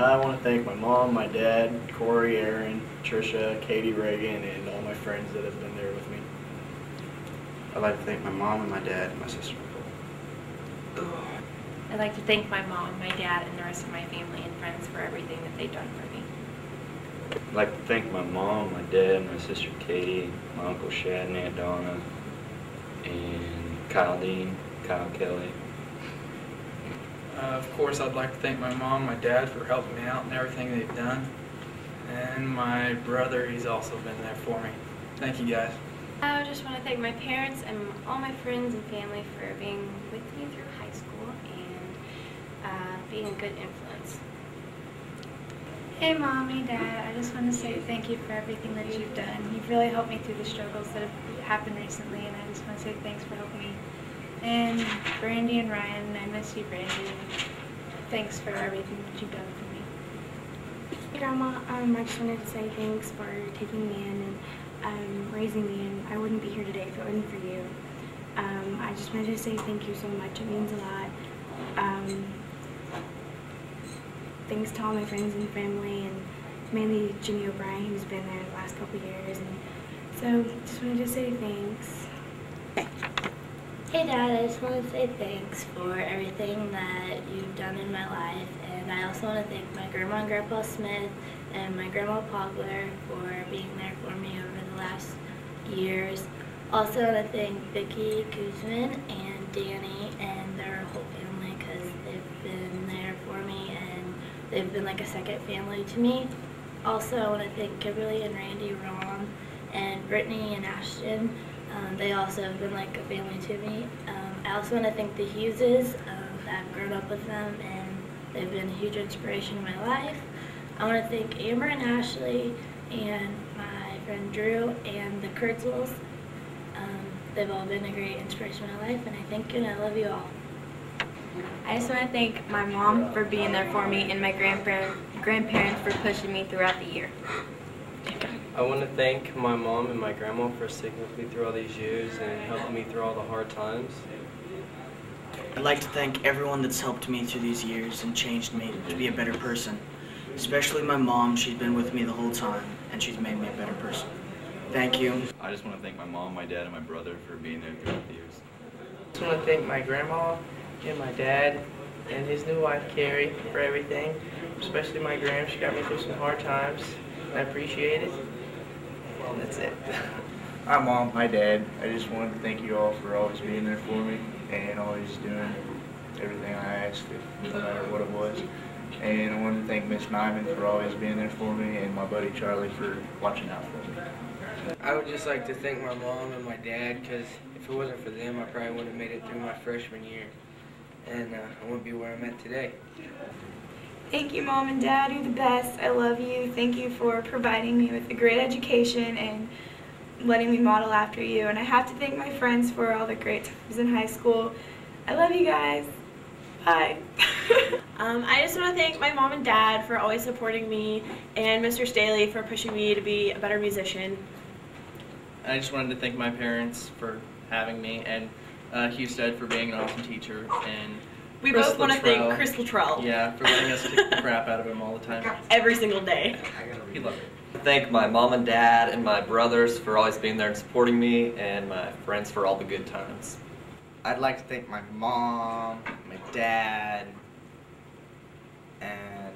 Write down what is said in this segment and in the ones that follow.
I want to thank my mom, my dad, Corey, Aaron, Trisha, Katie, Reagan, and all my friends that have been there with me. I'd like to thank my mom and my dad and my sister. I'd like to thank my mom, my dad, and the rest of my family and friends for everything that they've done for me. I'd like to thank my mom, my dad, my sister Katie, my Uncle Shad and Aunt Donna, and Kyle Dean, Kyle Kelly. Of course, I'd like to thank my mom, my dad for helping me out and everything they've done. And my brother, he's also been there for me. Thank you guys. I just want to thank my parents and all my friends and family for being with me through high school and being a good influence. Hey Mommy, Dad, I just want to say thank you for everything that you've done. You've really helped me through the struggles that have happened recently, and I just want to say thanks for helping me. And Brandy and Ryan, I miss you, Brandy. Thanks for everything that you've done for me. Hey Grandma, I just wanted to say thanks for taking me in and raising me, and I wouldn't be here today if it wasn't for you. I just wanted to say thank you so much. It means a lot. Thanks to all my friends and family, and mainly Jimmy O'Brien, who's been there the last couple years. And so just wanted to say thanks. Hey Dad, I just want to say thanks for everything that you've done in my life, and I also want to thank my Grandma and Grandpa Smith and my Grandma Pogler for being there for me over the last years. Also want to thank Vicki Kuzman and Danny and their whole family, because they've been there for me and they've been like a second family to me. Also I want to thank Kimberly and Randy Ron and Brittany and Ashton. They also have been like a family to me. I also want to thank the Hugheses. I've grown up with them and they've been a huge inspiration in my life. I want to thank Amber and Ashley and my friend Drew and the Kurtzels. They've all been a great inspiration in my life, and I thank you and I love you all. I just want to thank my mom for being there for me and my grandparents for pushing me throughout the year. I want to thank my mom and my grandma for sticking with me through all these years and helping me through all the hard times. I'd like to thank everyone that's helped me through these years and changed me to be a better person. Especially my mom. She's been with me the whole time and she's made me a better person. Thank you. I just want to thank my mom, my dad, and my brother for being there throughout the years. I just want to thank my grandma and my dad and his new wife Carrie for everything. Especially my gram. She got me through some hard times. I appreciate it. And that's it. Hi Mom, hi Dad. I just wanted to thank you all for always being there for me and always doing everything I asked, no matter what it was. And I wanted to thank Miss Nyman for always being there for me, and my buddy Charlie for watching out for me. I would just like to thank my mom and my dad, because if it wasn't for them, I probably wouldn't have made it through my freshman year. And I wouldn't be where I'm at today. Thank you, Mom and Dad. You're the best. I love you. Thank you for providing me with a great education and letting me model after you. And I have to thank my friends for all the great times in high school. I love you guys. Bye. I just want to thank my mom and dad for always supporting me, and Mr. Staley for pushing me to be a better musician. I just wanted to thank my parents for having me, and Husted for being an awesome teacher, and we Chris both want to thank Luttrell, Chris Luttrell. Yeah, for letting us kick the crap out of him all the time. Every single day. He loved it. Thank my mom and dad and my brothers for always being there and supporting me, and my friends for all the good times. I'd like to thank my mom, my dad, and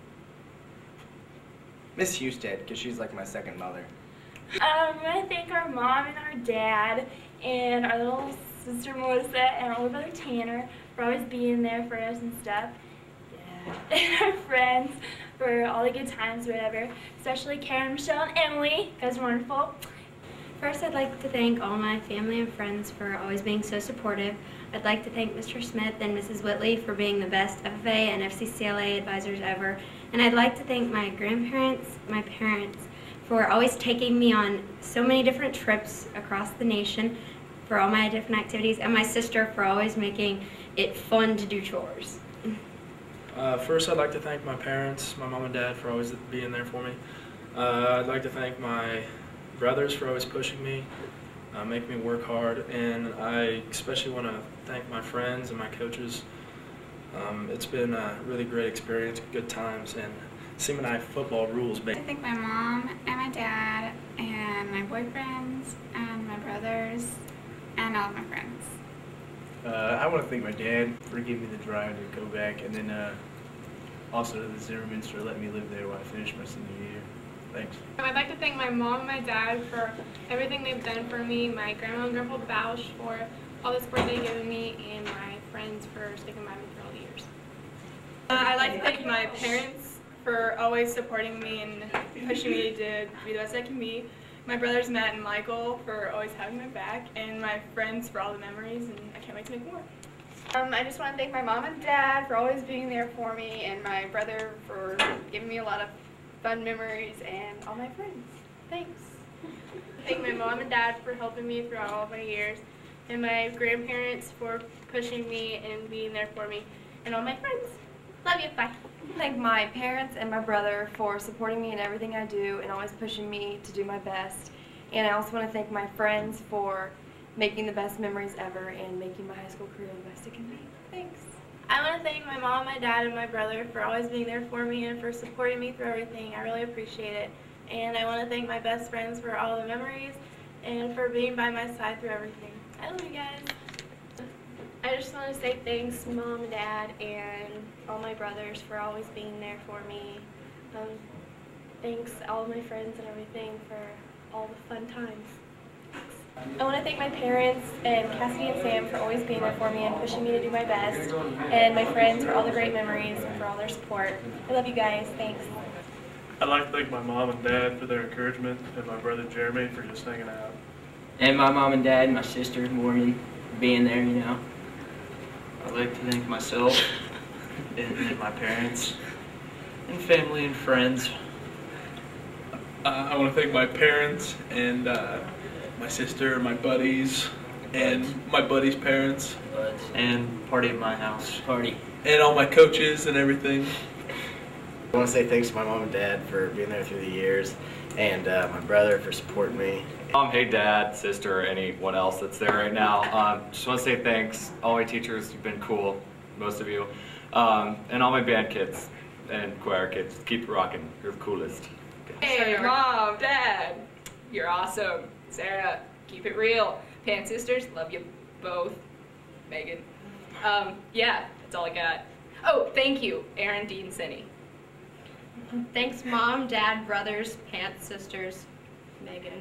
Miss Husted, because she's like my second mother. I want to thank our mom and our dad and our little sister Melissa and our little brother Tanner for always being there for us and stuff. Yeah. And our friends for all the good times, whatever. Especially Karen, Michelle, and Emily. You guys are wonderful. First, I'd like to thank all my family and friends for always being so supportive. I'd like to thank Mr. Smith and Mrs. Whitley for being the best FFA and FCCLA advisors ever. And I'd like to thank my grandparents, my parents, for always taking me on so many different trips across the nation for all my different activities, and my sister for always making it fun to do chores. First, I'd like to thank my parents, my mom and dad, for always being there for me. I'd like to thank my brothers for always pushing me, making me work hard, and I especially want to thank my friends and my coaches It's been a really great experience, good times, and Seminole football rules, I baby. thank my mom and my dad and my boyfriends and my brothers and all of my friends. I want to thank my dad for giving me the drive to go back, and then also to the Zimmermans for letting me live there while I finish my senior year. Thanks. I'd like to thank my mom and my dad for everything they've done for me, my grandma and grandpa Bausch for all the support they've given me, and my friends for sticking by me through all the years. I'd like to thank my parents for always supporting me and pushing me to be the best I can be. My brothers Matt and Michael for always having my back, and my friends for all the memories, and I can't wait to make more. I just want to thank my mom and dad for always being there for me, and my brother for giving me a lot of fun memories, and all my friends. Thanks. Thank my mom and dad for helping me throughout all of my years, and my grandparents for pushing me and being there for me, and all my friends. Love you. Bye. Thank my parents and my brother for supporting me in everything I do and always pushing me to do my best. And I also want to thank my friends for making the best memories ever and making my high school career the best it can be. Thanks. I want to thank my mom, my dad, and my brother for always being there for me and for supporting me through everything. I really appreciate it. And I want to thank my best friends for all the memories and for being by my side through everything. I love you guys. I just want to say thanks, Mom and Dad, and all my brothers for always being there for me. Thanks all of my friends and everything for all the fun times. I want to thank my parents and Cassidy and Sam for always being there for me and pushing me to do my best, and my friends for all the great memories and for all their support. I love you guys. Thanks. I'd like to thank my mom and dad for their encouragement, and my brother Jeremy for just hanging out. And my mom and dad, and my sister Morgan, for being there, you know. I'd like to thank myself and my parents and family and friends. I want to thank my parents and my sister, my buddies, and my buddies' parents, and party at my house. Party. And all my coaches and everything. I want to say thanks to my mom and dad for being there through the years, and my brother for supporting me. Mom, hey dad, sister, anyone else that's there right now. Just want to say thanks. All my teachers, you've been cool, most of you. And all my band kids and choir kids, keep it rocking. You're the coolest. Hey, Mom, Dad, you're awesome. Sarah, keep it real. Pan sisters, love you both. Megan. Yeah, that's all I got. Oh, thank you, Aaron, Dean, Cindy. Thanks, Mom, Dad, brothers, Pants, sisters, Megan.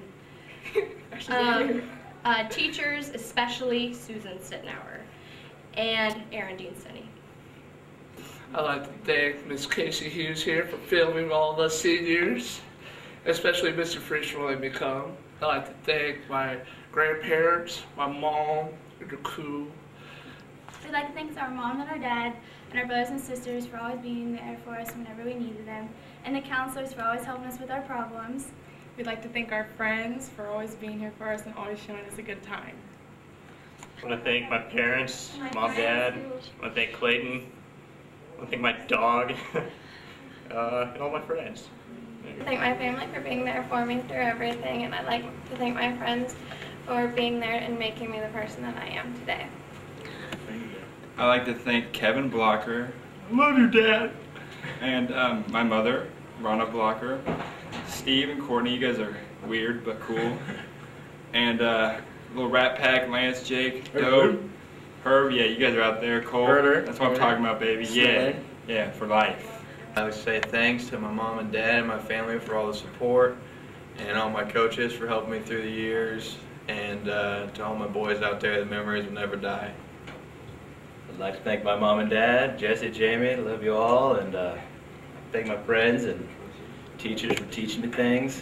Teachers, especially Susan Sittenauer, and Aaron Dean Cindy. I'd like to thank Miss Casey Hughes here for filming all the seniors, especially Mr. Frisch for letting me come. I'd like to thank my grandparents, my mom, they're cool. We'd like to thank our mom and our dad and our brothers and sisters for always being there for us whenever we needed them, and the counselors for always helping us with our problems. We'd like to thank our friends for always being here for us and always showing us a good time. I want to thank my parents, mom, dad. I want to thank Clayton. I want to thank my dog and all my friends. Thank my family for being there for me through everything, and I'd like to thank my friends for being there and making me the person that I am today. I'd like to thank Kevin Blocker. I love you, Dad. And my mother, Ronna Blocker. Steve and Courtney, you guys are weird but cool. And little Rat Pack, Lance, Jake, Doe, Herb, yeah, you guys are out there. Cole, that's what I'm talking about, baby. Yeah, yeah, for life. I would say thanks to my mom and dad and my family for all the support, and all my coaches for helping me through the years, and to all my boys out there, the memories will never die. I'd like to thank my mom and dad, Jesse, Jamie, love you all, and thank my friends and teachers for teaching me things.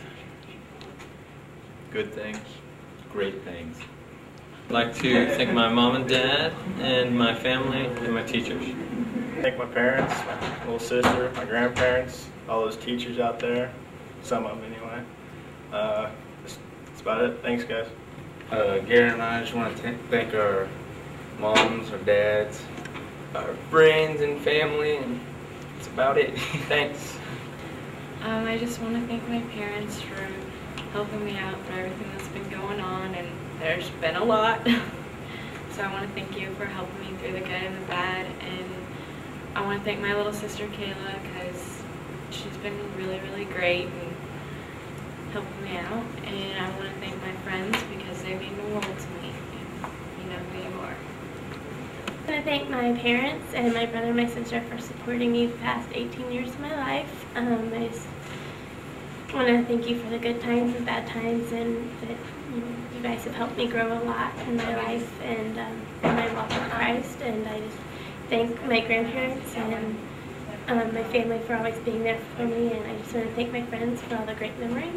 Good things. Great things. I'd like to thank my mom and dad and my family and my teachers. Thank my parents, my little sister, my grandparents, all those teachers out there, some of them anyway. That's about it. Thanks, guys. Gary and I just want to thank our moms, our dads, our friends and family, and that's about it. Thanks. I just want to thank my parents for helping me out for everything that's been going on, and there's been a lot. So I want to thank you for helping me through the good and the bad, and I want to thank my little sister Kayla because she's been really, really great and helping me out. And I want to thank my friends because they mean the world to me. And you know who you are. I want to thank my parents and my brother and my sister for supporting me the past 18 years of my life. I just want to thank you for the good times and bad times, and that you guys have helped me grow a lot in my life and in my walk with Christ. And I just thank my grandparents and my family for always being there for me, and I just want to thank my friends for all the great memories.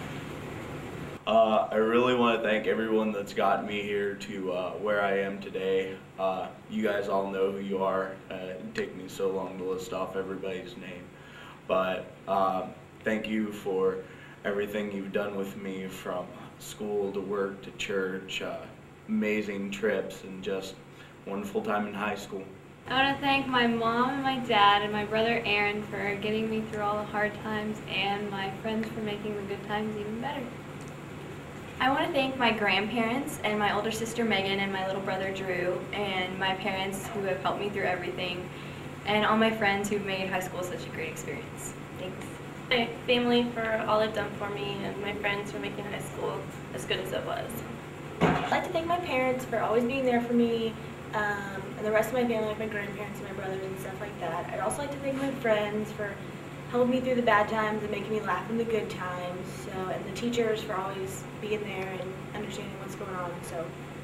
I really want to thank everyone that's gotten me here to where I am today. You guys all know who you are. It took me so long to list off everybody's name. But thank you for everything you've done with me, from school to work to church, amazing trips, and just wonderful time in high school. I want to thank my mom and my dad and my brother Aaron for getting me through all the hard times, and my friends for making the good times even better. I want to thank my grandparents and my older sister Megan and my little brother Drew, and my parents who have helped me through everything, and all my friends who've made high school such a great experience. Thanks. My family for all they've done for me, and my friends for making high school as good as it was. I'd like to thank my parents for always being there for me, and the rest of my family, like my grandparents and my brothers and stuff like that. I'd also like to thank my friends for helping me through the bad times and making me laugh in the good times. And the teachers for always being there and understanding what's going on. So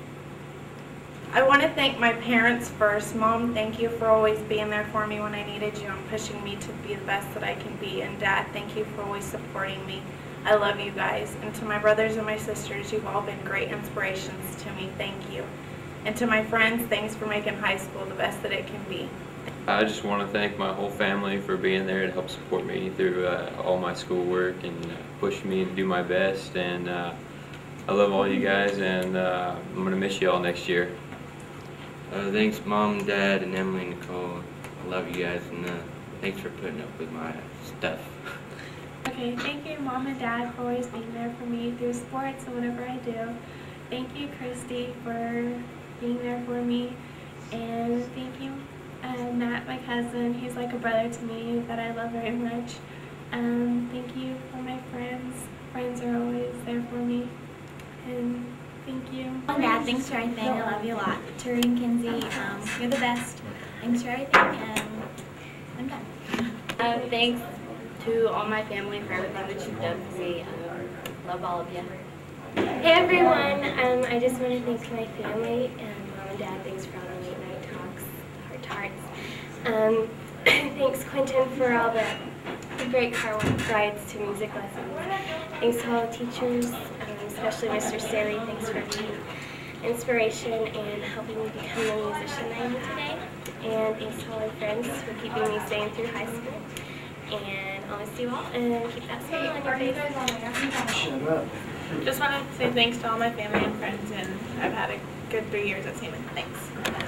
I want to thank my parents first. Mom, thank you for always being there for me when I needed you and pushing me to be the best that I can be. And Dad, thank you for always supporting me. I love you guys. And to my brothers and my sisters, you've all been great inspirations to me. Thank you. And to my friends, thanks for making high school the best that it can be. I just want to thank my whole family for being there to help support me through all my schoolwork and push me to do my best. And I love all you guys, and I'm going to miss you all next year. Thanks, Mom, Dad, and Emily and Nicole. I love you guys, and thanks for putting up with my stuff. Okay, thank you, Mom and Dad, for always being there for me through sports and whatever I do. Thank you, Christy, for being there for me. And thank you, Matt, my cousin. He's like a brother to me that I love very much. Thank you for my friends. Friends are always there for me. And thank you. Mom and Dad, thanks for everything. I love you a lot. Turi and Kinsey, you're the best. Thanks for everything, and I'm done. Thanks to all my family for everything that you've done for me. Love all of you. Hey everyone, I just want to thank my family and Mom and Dad. Thanks for all the late night talks, heart to hearts. Thanks Quentin for all the great car rides to music lessons. Thanks to all the teachers, especially Mr. Staley. Thanks for being inspiration and helping me become the musician I am today. And thanks to all my friends for keeping me sane through high school. And I'll miss you all, and keep that smile on your face. Shut up. Just want to say thanks to all my family and friends, and I've had a good 3 years at Seaman. Thanks.